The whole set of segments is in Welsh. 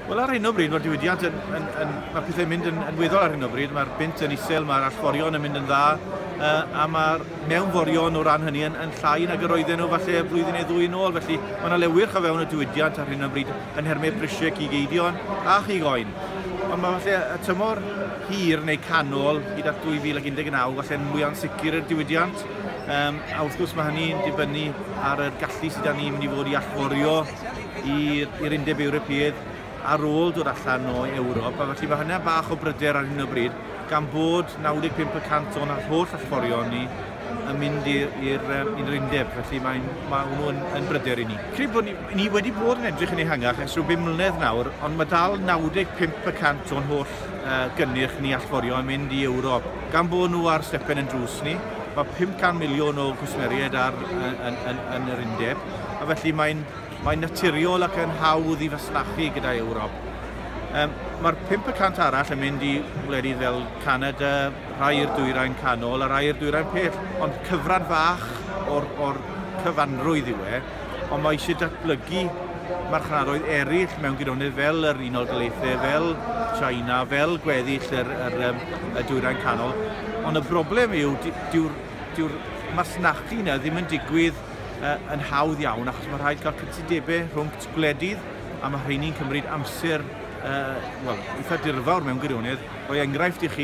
Wel, ar hyn o bryd mae'r diwydiant mae pethau'n mynd yn weddol ar hyn o bryd. Mae'r bint yn isel, mae'r allforion yn mynd yn dda, a mae'r mewnforion o ran hynny yn llai nag yr oedden nhw falle blwyddyn neu ddwy yn ôl. Felly mae yna lewyrch o fewn y diwydiant ar hyn o bryd yn hermau prisiau cigeidion a chigoen. Ond mae falle y tymor hir neu canol hyd at 2019 falle'n mwy ansicr y diwydiant. A wrth gwrs mae hynny'n dibynnu ar y gallu sydd â ni'n mynd i fod i allforio i'r Undeb Ewropeaidd ar ôl dod allan o Ewrop, a felly mae hynny bach o bryder ar hyn o bryd, gan bod 95% o'n holl allforion ni yn mynd i'r Undeb, felly mae hwnnw yn bryder i ni. Credu bod ni wedi bod yn edrych yn ehangach ers rhyw 5 mlynedd nawr, ond mae dal 95% o'n holl gynnyrch ni allforio yn mynd i Ewrop. Gan bod nhw ar stepen yn drws ni, mae 500 miliwn o gwsmeriaid yn yr Undeb, a felly mae'n naturiol ac yn hawdd i fasnachu gyda Ewrop. Mae'r 5% arall yn mynd i wledydd fel Canada, rhai i'r dwyrain canol a rhai i'r dwyrain pell, ond cyfran fach o'r cyfanrwydd yw ond mae eisiau datblygu marchnadoedd eraill mewn gydonydd fel yr Unol Daleithiau, fel China, fel gweddill y dwyrain canol. Ond y broblem yw, dyw'r masnachu yna ddim yn digwydd yn hawdd iawn, achos mae rhaid cael cytundebau rhwng gwledydd, a mae rhaid ni'n cymryd amser eitha dirfawr mewn gwirionedd. Roi enghraifft i chi,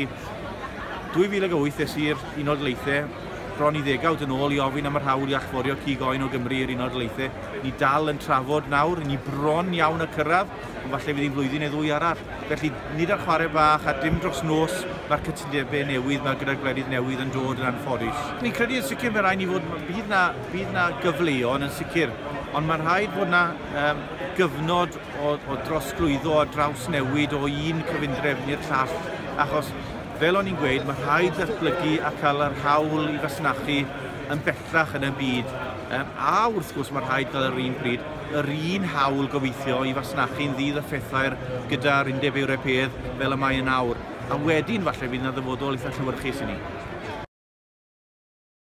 2008 es i'r Unol Daleithiau, bron i 10 yn ôl i ofyn am yr hawl i allforio cigoen o Gymru i'r Unol Daleithiau. Ni dal yn trafod nawr, ni bron iawn y cyrraedd, ond falle fydd hi'n flwyddyn neu ddwy arall. Felly, nid ar chwarae bach a dim dros nos mae'r cytundebau newydd, mae gyda'r gwledydd newydd yn dod yn anffodus. Ni'n credu yn sicr mae rhaid ni fod, bydd na gyfleon yn sicr, ond mae'n rhaid fod na gyfnod o drosglwyddo a draws newid o un cyfundrefn i'r llall, achos fel o'n i'n gweud, mae rhaid datblygu a cael yr hawl i fasnachu yn bellach yn y byd. A wrth gwrs mae rhaid gael yr un pryd, yr un hawl gobeithio i fasnachu'n ddydd a phethau'r gyda'r Undeb Ewropeaidd fel y mae yn awr. A wedyn falle fydd yna ddyfodol eitha llywyrchus i ni.